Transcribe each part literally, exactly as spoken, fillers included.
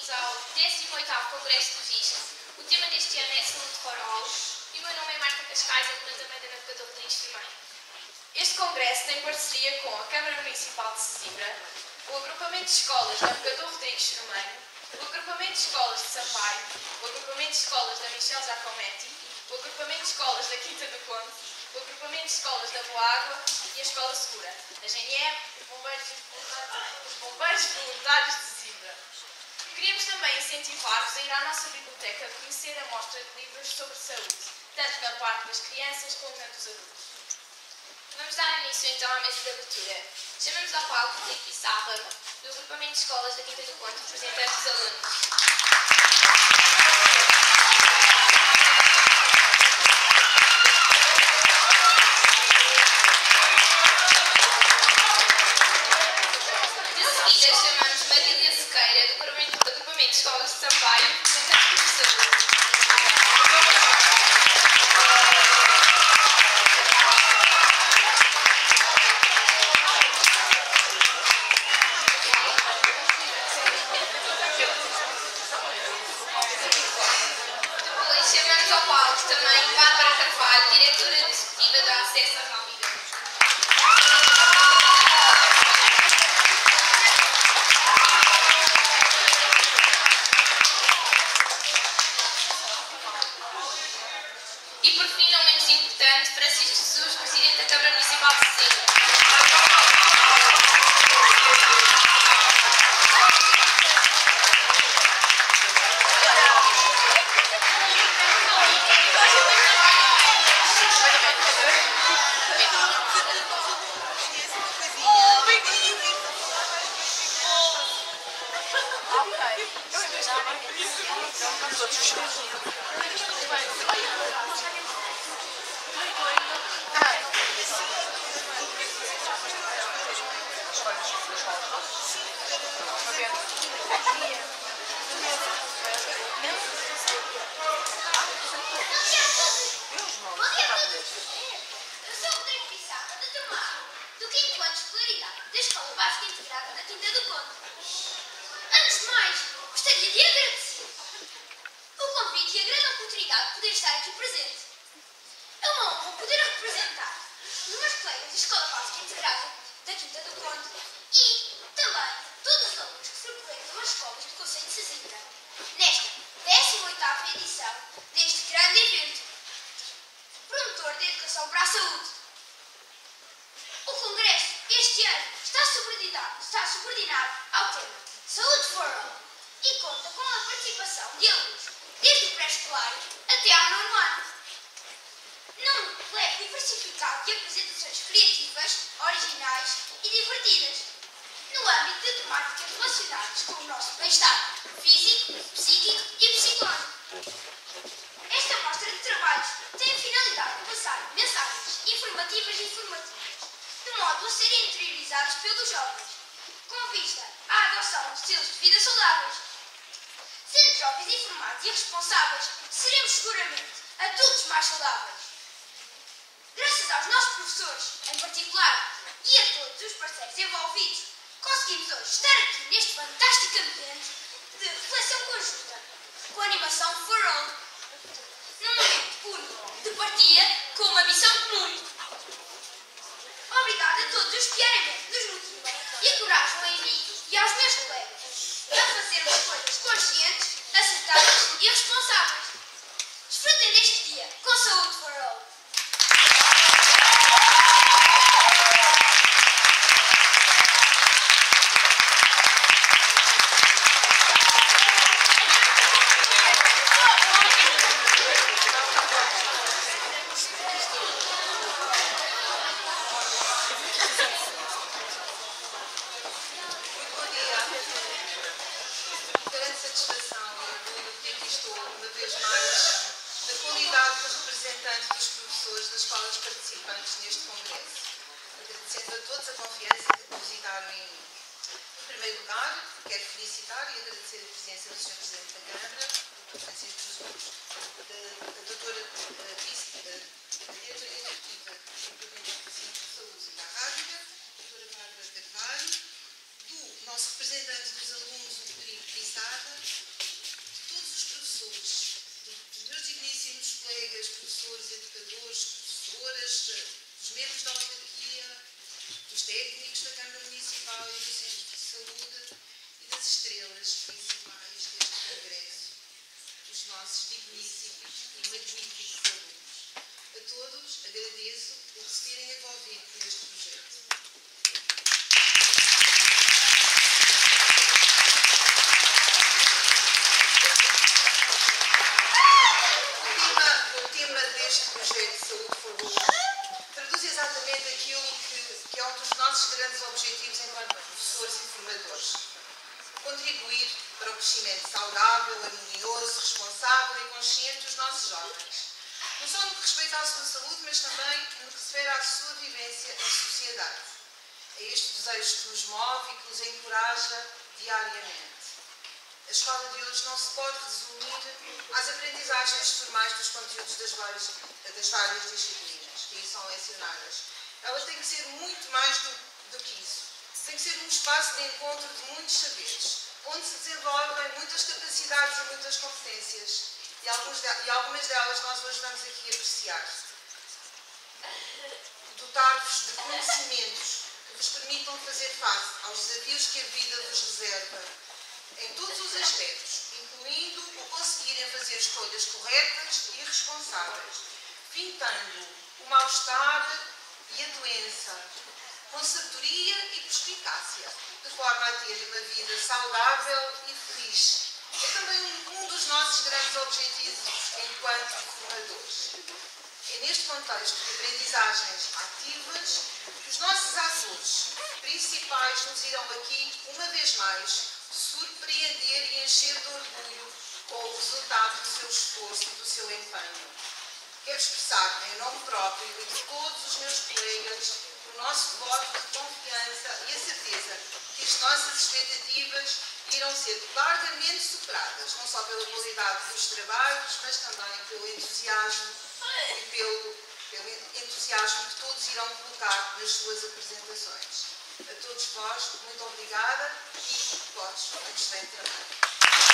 bem-vindos ao décimo oitavo Congresso do Visc. O tema deste ano é Saúde for All e o meu nome é Marta Cascais, aluna também da Navegador Rodrigues Firmeiro. Este congresso tem parceria com a Câmara Municipal de Sesimbra, o Agrupamento de Escolas Navegador Rodrigues Firmeiro, o Agrupamento de Escolas de Sampaio, o Agrupamento de Escolas da Michel Giacometti, o Agrupamento de Escolas da Quinta do Conde, o Agrupamento de Escolas da Boa Água e a Escola Segura, a G N R, os Bombeiros, os Bombeiros Voluntários de Sesimbra. Queríamos também incentivar-vos a ir à nossa biblioteca conhecer a mostra de livros sobre saúde, tanto na parte das crianças como na dos adultos. Vamos dar início então à mesa de abertura. Chamamos ao palco o Filipe Pissarra, do Agrupamento de Escolas da Quinta do Conde, representante dos alunos. Chamamos Marília Sequeira, do Agrupamento de Escolas de Sampaio, representante do professor. Depois chamamos ao palco também Bárbara Carvalho, diretora executiva da Acesso à Rápida. E por fim, não menos importante, Francisco Jesus, Presidente da Câmara Municipal de Sesimbra. Para a saúde. O Congresso, este ano, está subordinado, está subordinado ao tema Saúde for All e conta com a participação de alunos desde o pré-escolar até ao nono ano. Num leque diversificado de apresentações criativas, originais e divertidas, no âmbito de temáticas relacionadas com o nosso bem-estar físico, psíquico e psicológico. Esta mostra de trabalhos tem a finalidade de passar mensagens informativas e informativas, de modo a serem interiorizados pelos jovens, com vista à adoção de estilos de vida saudáveis. Sendo jovens informados e responsáveis, seremos seguramente adultos mais saudáveis. Graças aos nossos professores, em particular, e a todos os parceiros envolvidos, conseguimos hoje estar aqui neste fantástico ambiente de reflexão conjunta, com a animação For All, num momento único de partilha com uma missão comum. Obrigada a todos os que diariamente nos motivam e encorajam a mim e aos meus colegas a fazermos coisas conscientes, acertadas e responsáveis. Desfrutem deste dia com Saúde for All. Dos professores das escolas participantes neste congresso, agradecendo a todos a confiança que depositaram em mim. Em primeiro lugar, quero felicitar e agradecer a presença do senhor Presidente da Câmara, doutor Francisco Jesus, da, da doutora Vice, da diretora executiva do Departamento de Saúde da Rápida, doutora Bárbara Carvalho, do nosso representante dos alunos, o Filipe Pissarra, solícitos e magníficos alunos. A todos agradeço por se terem envolvido neste projeto. O tema deste projeto de Saúde for All traduz exatamente aquilo que, que é um dos nossos grandes objetivos enquanto professores e formadores. Contribuir para o crescimento saudável, harmonioso, responsável e consciente dos nossos jovens. Não só no que respeita à sua saúde, mas também no que se refere à sua vivência em sociedade. É este desejo que nos move e que nos encoraja diariamente. A escola de hoje não se pode resumir às aprendizagens formais dos conteúdos das várias, das várias disciplinas que aí são lecionadas. Ela tem que ser muito mais do, do que isso. Tem que ser um espaço de encontro de muitos saberes, onde se desenvolvem muitas capacidades e muitas competências. E, alguns de, e algumas delas nós hoje vamos aqui apreciar. Dotar-vos de conhecimentos que vos permitam fazer face aos desafios que a vida vos reserva, em todos os aspectos, incluindo o conseguirem fazer escolhas corretas e responsáveis, fintando o mal-estar e a doença, com sabedoria e perspicácia, de forma a ter uma vida saudável e feliz. É também um, um dos nossos grandes objetivos enquanto formadores. É neste contexto de aprendizagens ativas que os nossos atores principais nos irão aqui, uma vez mais, surpreender e encher de orgulho com o resultado do seu esforço e do seu empenho. Quero expressar, em nome próprio e de todos os meus colegas, o nosso voto de confiança e a certeza que as nossas expectativas irão ser largamente superadas, não só pela qualidade dos trabalhos, mas também pelo entusiasmo e pelo, pelo entusiasmo que todos irão colocar nas suas apresentações. A todos vós, muito obrigada e votos um excelente trabalho.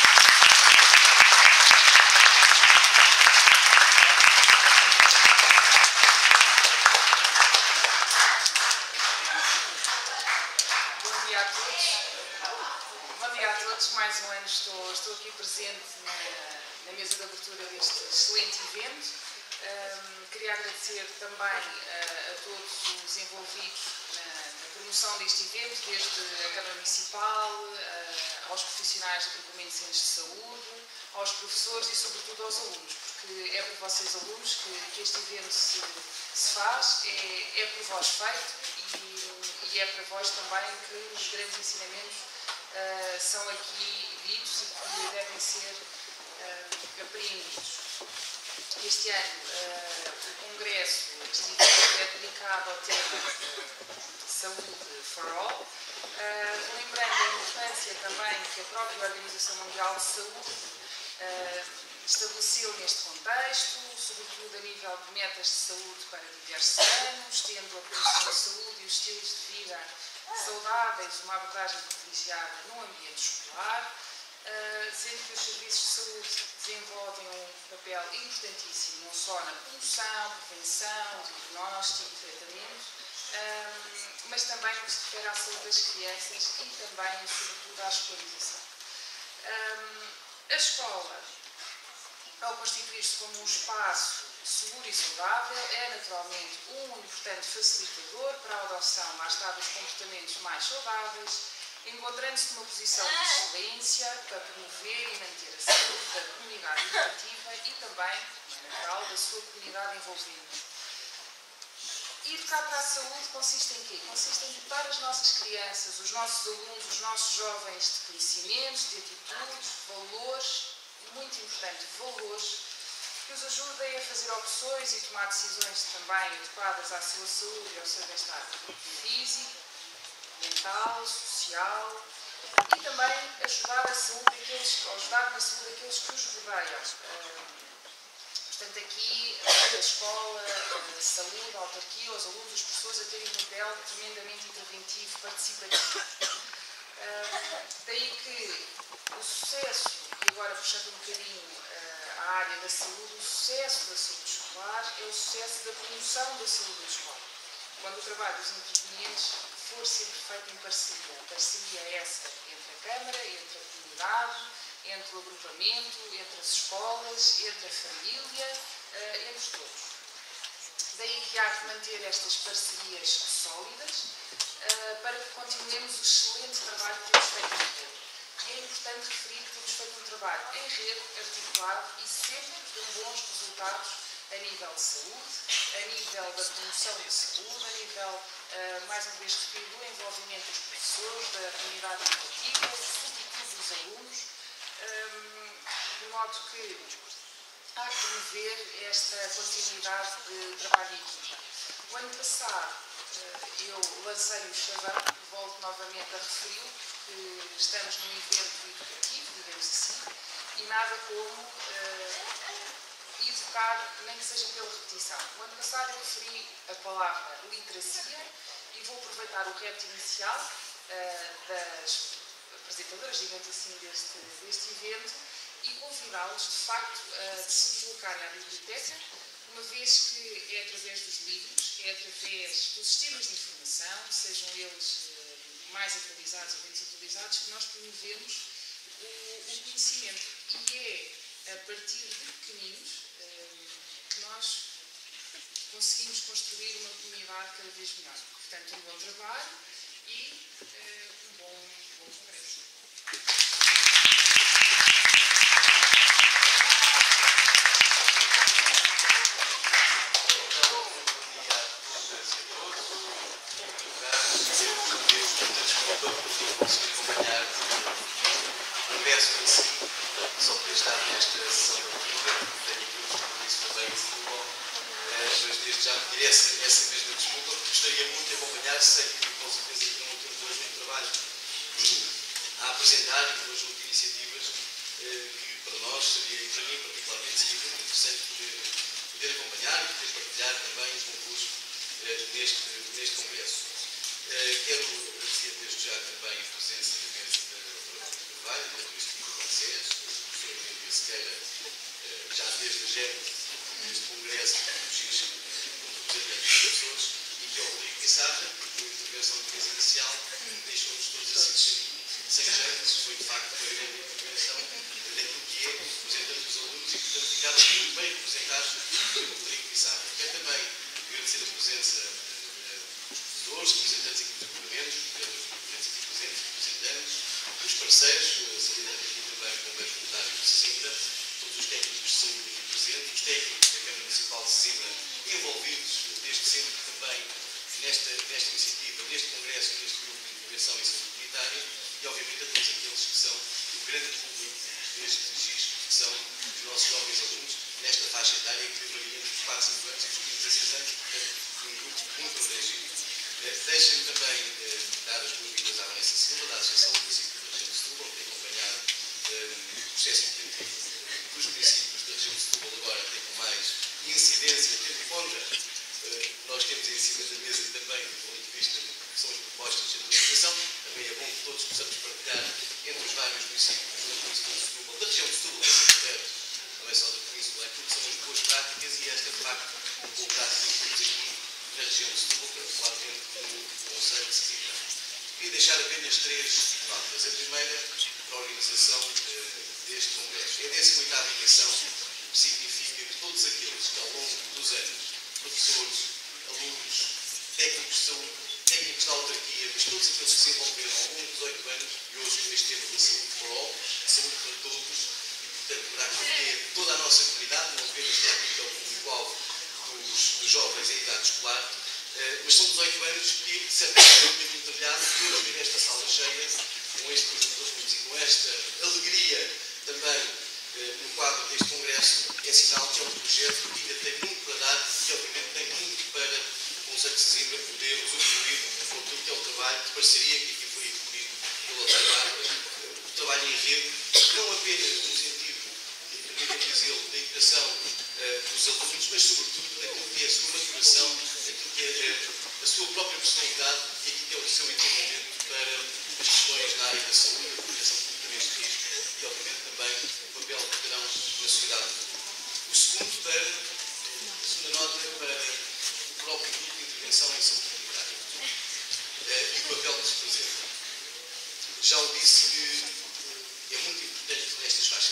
Bom dia a todos. Bom dia a todos. Mais um ano estou, estou aqui presente na, na mesa de abertura deste excelente evento. Um, queria agradecer também uh, a todos os envolvidos na, na promoção deste evento, desde a Câmara Municipal, uh, aos profissionais do Agrupamento de Centros de Saúde, aos professores e, sobretudo, aos alunos, porque é por vocês, alunos, que, que este evento se, se faz, é, é por vós feito e, e é para vós também que os grandes ensinamentos uh, são aqui ditos e que devem ser uh, apreendidos. Este ano, uh, o Congresso, este evento é dedicado ao tema Saúde for All, uh, lembrando a importância também que a própria Organização Mundial de Saúde uh, estabeleceu neste contexto, sobretudo a nível de metas de saúde para diversos anos, tendo a promoção de saúde e os estilos de vida saudáveis, uma abordagem privilegiada no ambiente escolar, Uh, sendo que os serviços de saúde desenvolvem um papel importantíssimo, não só na promoção, prevenção, diagnóstico, tratamento, um, mas também no que se refere à saúde das crianças e também, sobretudo, à escolarização. Um, a escola, ao constituir-se como um espaço seguro e saudável, é naturalmente um importante facilitador para a adoção, mais tarde, dos comportamentos mais saudáveis, encontrando-se numa posição de excelência para promover e manter a saúde da comunidade educativa e também, em geral, da sua comunidade envolvida. E educar para a saúde consiste em quê? Consiste em dotar as nossas crianças, os nossos alunos, os nossos jovens de conhecimentos, de atitudes, valores, muito importante, valores, que os ajudem a fazer opções e tomar decisões também adequadas à sua saúde e ao seu bem-estar físico, mental, social e também ajudar, a saúde daqueles, ajudar na saúde daqueles que os rodeiam. Portanto, aqui a escola, a saúde, a autarquia, os alunos, as pessoas a terem um papel tremendamente interventivo, participativo. Daí que o sucesso, e agora puxando um bocadinho a área da saúde, o sucesso da saúde escolar é o sucesso da promoção da saúde escolar. Quando o trabalho dos intervenientes for sempre feito em parceria. A parceria é essa entre a Câmara, entre a comunidade, entre entre o agrupamento, entre as escolas, entre a família, uh, entre todos. Daí que há de manter estas parcerias sólidas uh, para que continuemos o excelente trabalho que temos feito em rede. E é importante referir que temos feito um trabalho em rede, articulado e sempre com bons resultados a nível de saúde, a nível da promoção de saúde, a nível, uh, mais uma vez refiro, do envolvimento dos professores, da comunidade educativa, sobretudo dos alunos, um, de modo que há que promover esta continuidade de trabalho em equipa. O ano passado uh, eu lancei o chavão, volto novamente a referi-lo, que estamos num evento educativo, digamos assim, e nada como uh, educar, nem que seja pela repetição. O ano passado eu referi a palavra literacia e vou aproveitar o repto inicial uh, das apresentadoras, digamos assim, deste, deste evento e convidá-los, de facto, a se deslocarem à biblioteca, uma vez que é através dos livros, é através dos sistemas de informação, sejam eles uh, mais atualizados ou menos atualizados, que nós promovemos o, o conhecimento. E é a partir de pequeninos que nós conseguimos construir uma comunidade cada vez melhor. Portanto, um bom trabalho e uh, um bom, bom congresso. Só para estar nesta sessão de abertura, tenho aqui um compromisso também de futebol, mas desde já pedir essa, essa mesma desculpa, porque gostaria muito de acompanhar, sei que com certeza que não temos hoje muito trabalho a apresentar e hoje muitas iniciativas que para nós seria, e para mim particularmente, seria muito interessante poder, poder acompanhar e poder partilhar também convosco neste, neste congresso. Quero agradecer desde já também a presença da mesa da doutora Carvalho, da doutora Estiva Francês, Sequeira, já desde a gênese deste congresso que nos como representante das pessoas, e que é o Rodrigo Pissarra, que a intervenção de vez inicial deixou-nos todos assim sem jeito, foi de facto uma grande intervenção daquilo que é representante dos alunos e, portanto, ficaram muito bem representados pelo Rodrigo Pissarra. Quero também agradecer a presença dos professores, representantes aqui dos agrupamentos, representantes aqui presentes, representantes, dos parceiros, salientando aqui também com o Banco Voluntário de Sesimbra, todos os técnicos de saúde aqui presentes, os técnicos da Câmara Municipal de Sesimbra envolvidos desde sempre também nesta, nesta iniciativa, neste congresso, neste grupo de intervenção em saúde comunitária e, obviamente, a todos aqueles que são o grande público deste registro, que são os nossos jovens alunos nesta faixa etária que varia entre os quatro, cinco anos e os quinze a seis anos, portanto, um grupo muito abrangido. Deixem-me também eh, dar as boas-vindas à Vanessa Silva, da Associação de Municípios da Região de Setúbal, que tem acompanhado eh, o processo educativo dos municípios da Região de Setúbal, agora até com mais incidência, tendo em conta eh, nós temos em cima da mesa e também, do ponto de vista que são as propostas de educação, também é bom que todos possamos partilhar entre os vários municípios da Península de Setúbal, da Região de Setúbal, não é só da Península, é tudo que são as boas práticas e esta, de facto, uma boa prática que temos aqui na Região de Setúbal, particularmente no Conselho de Sesimbra. Queria deixar apenas três notas. A primeira, para a organização eh, deste congresso. É a décima oitava edição, que significa que todos aqueles que ao longo dos anos, professores, alunos, técnicos de saúde, técnicos da autarquia, mas todos aqueles que se envolveram ao longo dos oito anos, e hoje com este tema da saúde para all, saúde para todos, e portanto para acolher toda a nossa comunidade, não apenas para aquilo que é o público-alvo dos, dos jovens em idade escolar, uh, mas são dezoito anos que certamente é um caminho trilhado e hoje ver esta sala cheia, com este conjunto de alunos e com esta alegria também uh, no quadro deste congresso, é sinal que é um projeto que ainda tem muito para dar e obviamente tem muito para o Conselho de Sesimbra poder usufruir com tudo que é o trabalho de parceria que aqui foi incluído pela outra Bárbara, o trabalho em rede, não apenas no sentido, permitem dizê-lo, da educação uh, dos alunos, mas sobretudo daquilo que é a sua maturação, daquilo que é uh, a sua própria personalidade e aquilo que é o seu entendimento para as questões na área da saúde, a prevenção de comportamentos de risco e, obviamente, também o papel que terão na sociedade. O segundo, para, a segunda nota, para o próprio grupo de intervenção em saúde comunitária uh, e o papel que se representa. Já o disse que é muito importante nestas faixas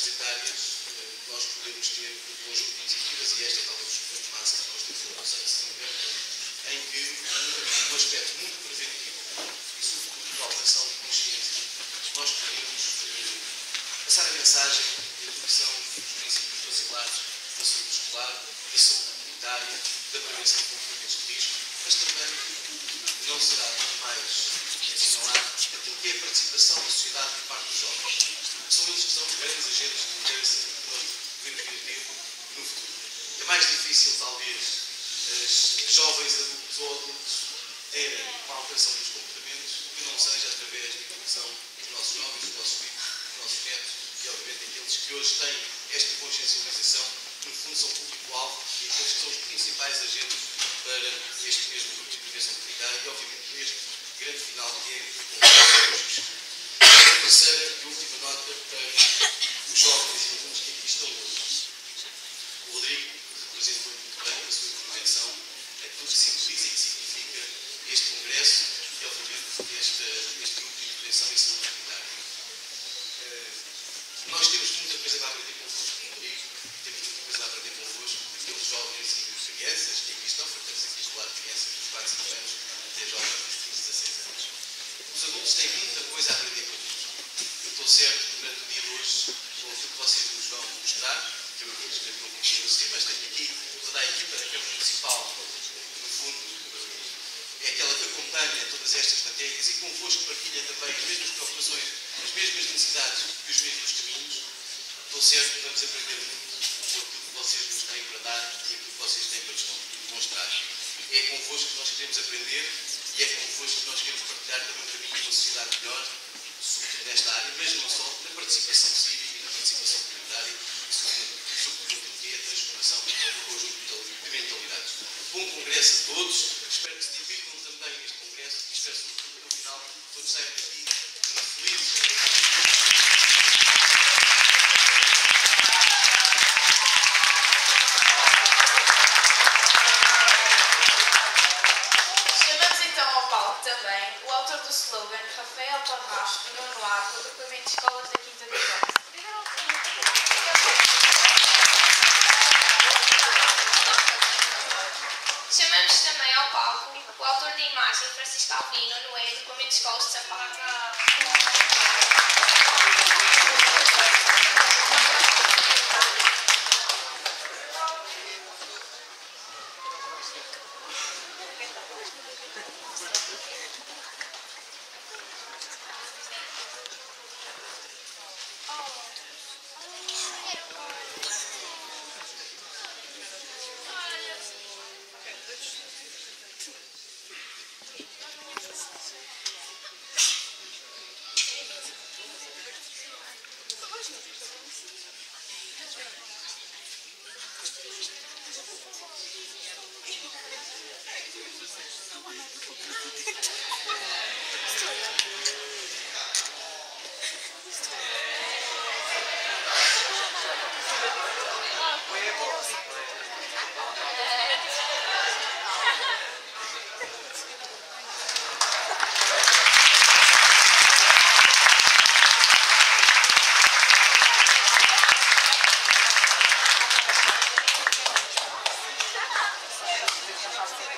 passar a mensagem da educação dos princípios basilares da saúde escolar, da saúde comunitária, da prevenção de comportamentos de risco, mas também não será mais assinalar aquilo que é a participação da sociedade por parte dos jovens. São eles que são os grandes agentes de mudança que nós devemos vir a ter no futuro. É mais difícil, talvez, os jovens adultos ou adultos terem uma alteração dos comportamentos que não seja através da educação dos nossos jovens, dos nossos filhos, dos nossos netos e, obviamente, aqueles que hoje têm esta consciencialização, que no fundo são público-alvo e aqueles que são os principais agentes para este mesmo grupo de prevenção comunitária e, obviamente, para este grande final que é a terceira e última nota para os jovens e alunos que aqui estão hoje. O Rodrigo representou muito bem a sua intervenção aquilo que simboliza e que significa este congresso e, obviamente, este, este grupo de intervenção e saúde comunitária. Uh, nós temos muita coisa para aprender convosco, Rodrigo, temos muita coisa a aprender convosco, aqueles jovens e crianças que aqui estão, porque estamos aqui a falar de crianças dos quatro, cinco anos até jovens dos quinze, dezasseis anos. Os adultos têm muita coisa a aprender convosco. Eu estou certo que durante o dia de hoje, com aquilo que vocês nos vão mostrar, que eu infelizmente não vou conseguir assistir, mas tenho aqui toda a equipa da Câmara Municipal, no fundo, é aquela que acompanha todas estas matérias e convosco partilha também as mesmas preocupações, as mesmas necessidades e os mesmos caminhos. Estou certo que vamos aprender muito com aquilo que vocês nos têm para dar e aquilo que vocês têm para nos demonstrar. É convosco que nós queremos aprender e é convosco que nós queremos partilhar também um caminho de uma sociedade melhor, sobretudo nesta área, mas não só na participação cívica e na participação comunitária, sobretudo aquilo que é a transformação do conjunto de mentalidades. Bom congresso a todos, espero que se divirtam também neste congresso e espero sobretudo que no final todos saiam daqui muito felizes. Também o autor do slogan, Rafael Torras, do nono A, do agrupamento de escolas da Quinta do Conde. Chamamos também ao palco o autor da imagem, Francisco Alvino, no E, do agrupamento de escolas de Sampaio. Gracias.